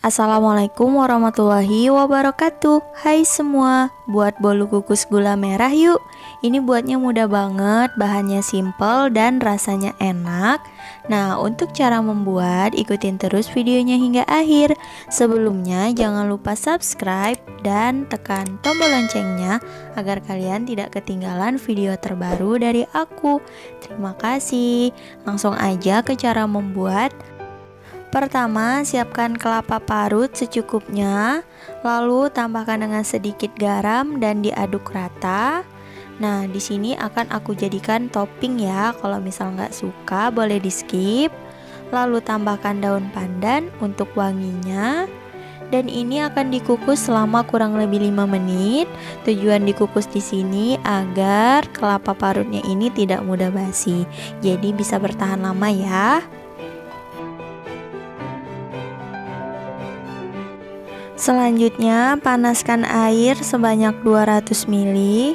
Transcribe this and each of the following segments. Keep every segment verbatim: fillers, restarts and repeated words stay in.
Assalamualaikum warahmatullahi wabarakatuh. Hai semua, buat bolu kukus gula merah yuk. Ini buatnya mudah banget, bahannya simple dan rasanya enak. Nah, untuk cara membuat, ikutin terus videonya hingga akhir. Sebelumnya jangan lupa subscribe dan tekan tombol loncengnya agar kalian tidak ketinggalan video terbaru dari aku. Terima kasih. Langsung aja ke cara membuat. Pertama, siapkan kelapa parut secukupnya, lalu tambahkan dengan sedikit garam dan diaduk rata. Nah, di sini akan aku jadikan topping ya. Kalau misal nggak suka, boleh di skip. Lalu tambahkan daun pandan untuk wanginya. Dan ini akan dikukus selama kurang lebih lima menit. Tujuan dikukus di sini agar kelapa parutnya ini tidak mudah basi. Jadi bisa bertahan lama ya. Selanjutnya, panaskan air sebanyak dua ratus mililiter.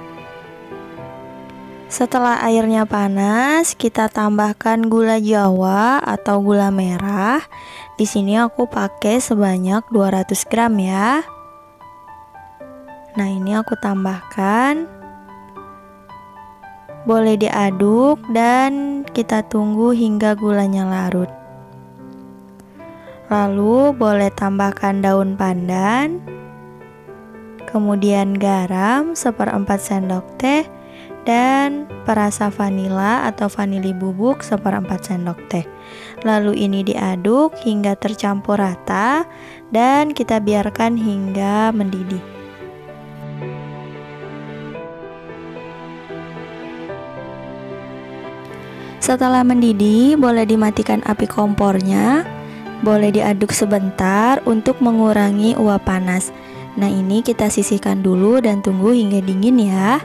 Setelah airnya panas, kita tambahkan gula Jawa atau gula merah. Di sini aku pakai sebanyak dua ratus gram ya. Nah, ini aku tambahkan. Boleh diaduk dan kita tunggu hingga gulanya larut. Lalu boleh tambahkan daun pandan, kemudian garam seperempat sendok teh, dan perasa vanila atau vanili bubuk seperempat sendok teh. Lalu ini diaduk hingga tercampur rata dan kita biarkan hingga mendidih. Setelah mendidih, boleh dimatikan api kompornya. Boleh diaduk sebentar untuk mengurangi uap panas. Nah, ini kita sisihkan dulu dan tunggu hingga dingin ya.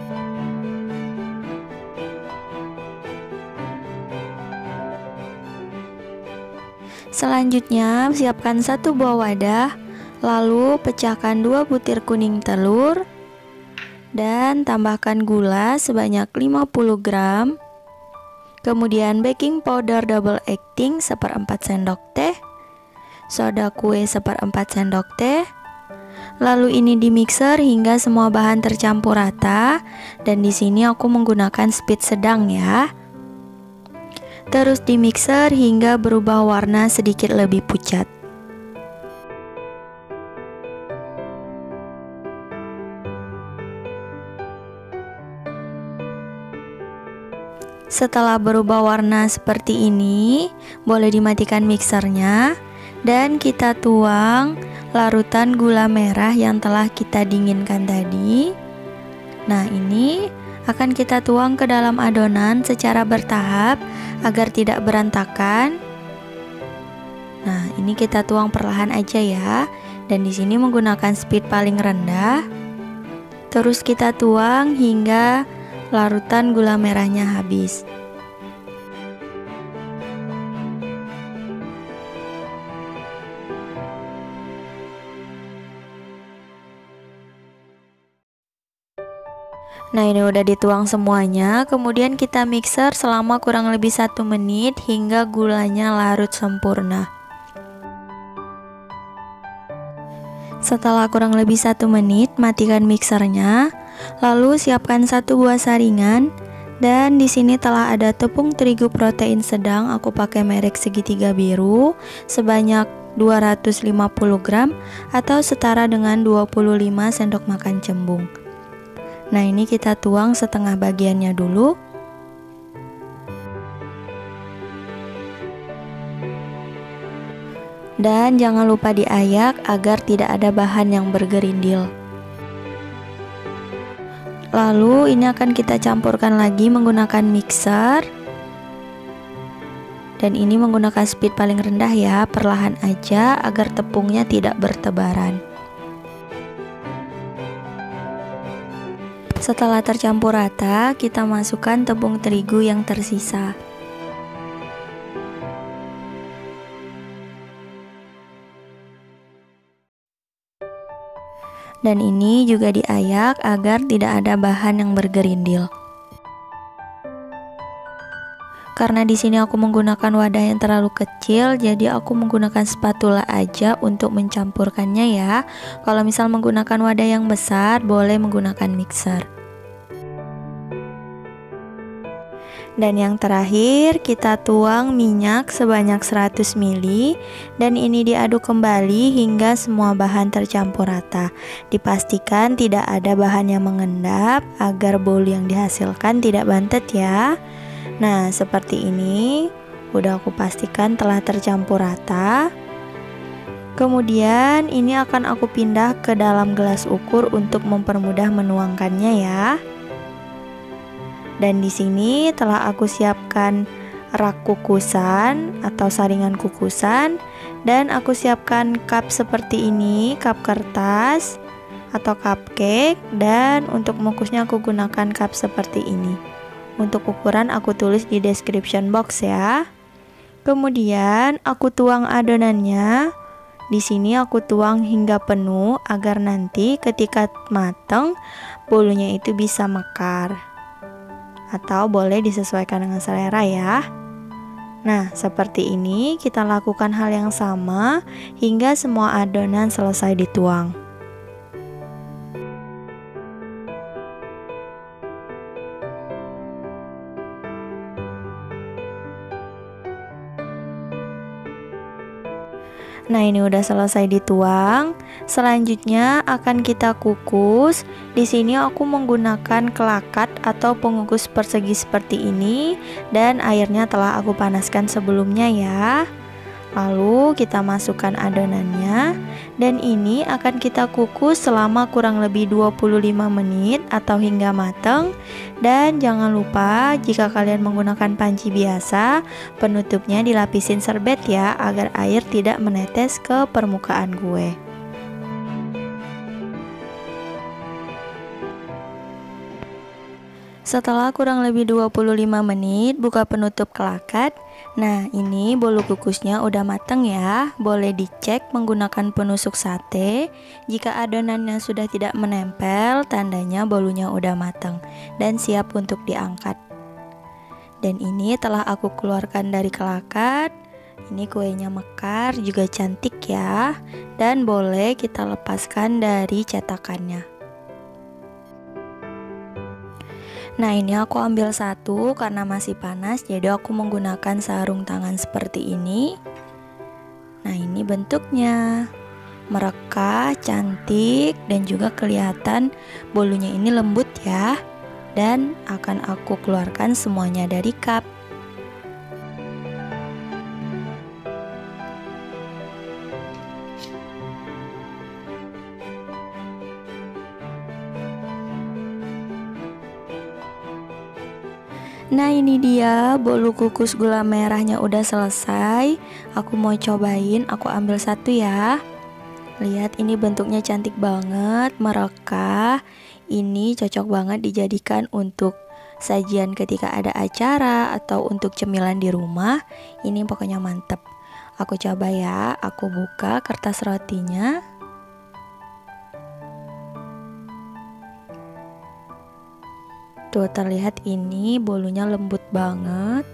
Selanjutnya, siapkan satu buah wadah. Lalu pecahkan dua butir kuning telur dan tambahkan gula sebanyak lima puluh gram. Kemudian baking powder double acting seperempat sendok teh, soda kue seperempat sendok teh. Lalu ini di mixer hingga semua bahan tercampur rata. Dan di sini aku menggunakan speed sedang ya. Terus di mixer hingga berubah warna sedikit lebih pucat. Setelah berubah warna seperti ini, boleh dimatikan mixernya dan kita tuang larutan gula merah yang telah kita dinginkan tadi. Nah, ini akan kita tuang ke dalam adonan secara bertahap agar tidak berantakan. Nah, ini kita tuang perlahan aja ya. Dan di sini menggunakan speed paling rendah. Terus kita tuang hingga larutan gula merahnya habis. Nah, ini udah dituang semuanya. Kemudian kita mixer selama kurang lebih satu menit hingga gulanya larut sempurna. Setelah kurang lebih satu menit, matikan mixernya. Lalu siapkan satu buah saringan. Dan di sini telah ada tepung terigu protein sedang. Aku pakai merek segitiga biru sebanyak dua ratus lima puluh gram atau setara dengan dua puluh lima sendok makan cembung. Nah, ini kita tuang setengah bagiannya dulu. Dan jangan lupa diayak agar tidak ada bahan yang bergerindil. Lalu ini akan kita campurkan lagi menggunakan mixer. Dan ini menggunakan speed paling rendah ya, perlahan aja agar tepungnya tidak bertebaran. Setelah tercampur rata, kita masukkan tepung terigu yang tersisa. Dan ini juga diayak agar tidak ada bahan yang bergerindil. karena di sini aku menggunakan wadah yang terlalu kecil, jadi aku menggunakan spatula aja untuk mencampurkannya ya. Kalau misal menggunakan wadah yang besar, boleh menggunakan mixer. Dan yang terakhir, kita tuang minyak sebanyak seratus mililiter dan ini diaduk kembali hingga semua bahan tercampur rata. Dipastikan tidak ada bahan yang mengendap agar bolu yang dihasilkan tidak bantet ya. Nah, seperti ini udah aku pastikan telah tercampur rata. Kemudian ini akan aku pindah ke dalam gelas ukur untuk mempermudah menuangkannya ya. Dan di sini telah aku siapkan rak kukusan atau saringan kukusan dan aku siapkan cup seperti ini, cup kertas atau cupcake, dan untuk mengukusnya aku gunakan cup seperti ini. Untuk ukuran aku tulis di description box ya. Kemudian aku tuang adonannya. Di sini aku tuang hingga penuh agar nanti ketika mateng bolunya itu bisa mekar. Atau boleh disesuaikan dengan selera ya. Nah, seperti ini kita lakukan hal yang sama hingga semua adonan selesai dituang. Nah, ini udah selesai dituang. Selanjutnya akan kita kukus. Di sini aku menggunakan kelakat atau pengukus persegi seperti ini dan airnya telah aku panaskan sebelumnya ya. Lalu kita masukkan adonannya dan ini akan kita kukus selama kurang lebih dua puluh lima menit atau hingga matang. Dan jangan lupa jika kalian menggunakan panci biasa, penutupnya dilapisin serbet ya agar air tidak menetes ke permukaan kue. Setelah kurang lebih dua puluh lima menit, buka penutup kelakat. Nah, ini bolu kukusnya udah mateng ya. Boleh dicek menggunakan penusuk sate. Jika adonannya sudah tidak menempel, tandanya bolunya udah mateng dan siap untuk diangkat. Dan ini telah aku keluarkan dari kelakat. Ini kuenya mekar, juga cantik ya. Dan boleh kita lepaskan dari cetakannya. Nah, ini aku ambil satu karena masih panas, jadi aku menggunakan sarung tangan seperti ini. Nah, ini bentuknya merekah, cantik, dan juga kelihatan bolunya ini lembut ya. Dan akan aku keluarkan semuanya dari cup. Nah, ini dia bolu kukus gula merahnya udah selesai. Aku mau cobain, aku ambil satu ya. Lihat, ini bentuknya cantik banget, merekah. Ini cocok banget dijadikan untuk sajian ketika ada acara atau untuk cemilan di rumah. Ini pokoknya mantep. Aku coba ya, aku buka kertas rotinya. Tuh, terlihat ini bolunya lembut banget.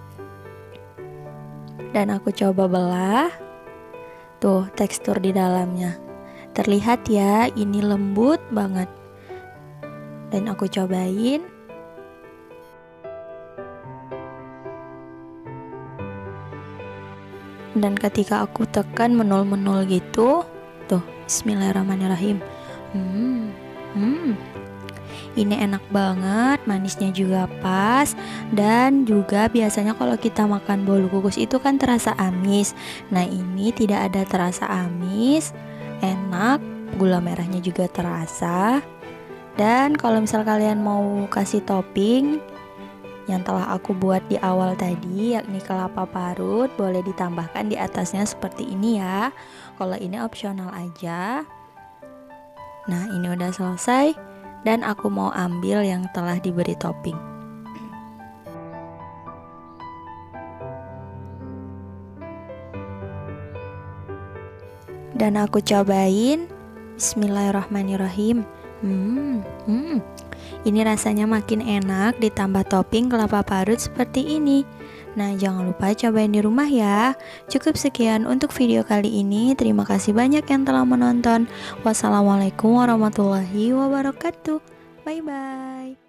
Dan aku coba belah. Tuh, tekstur di dalamnya. Terlihat ya, ini lembut banget. Dan aku cobain. Dan ketika aku tekan menul-menul gitu, tuh, bismillahirrahmanirrahim. Hmm, hmm. Ini enak banget, manisnya juga pas. Dan juga biasanya kalau kita makan bolu kukus itu kan terasa amis. Nah, ini tidak ada terasa amis, enak, gula merahnya juga terasa. Dan kalau misal kalian mau kasih topping yang telah aku buat di awal tadi, yakni kelapa parut, boleh ditambahkan di atasnya seperti ini ya. Kalau ini opsional aja. Nah, ini udah selesai. Dan aku mau ambil yang telah diberi topping. Dan aku cobain. Bismillahirrahmanirrahim. Hmm, hmm. Ini rasanya makin enak ditambah topping kelapa parut seperti ini. Nah, jangan lupa cobain di rumah ya. Cukup sekian untuk video kali ini. Terima kasih banyak yang telah menonton. Wassalamualaikum warahmatullahi wabarakatuh. Bye bye.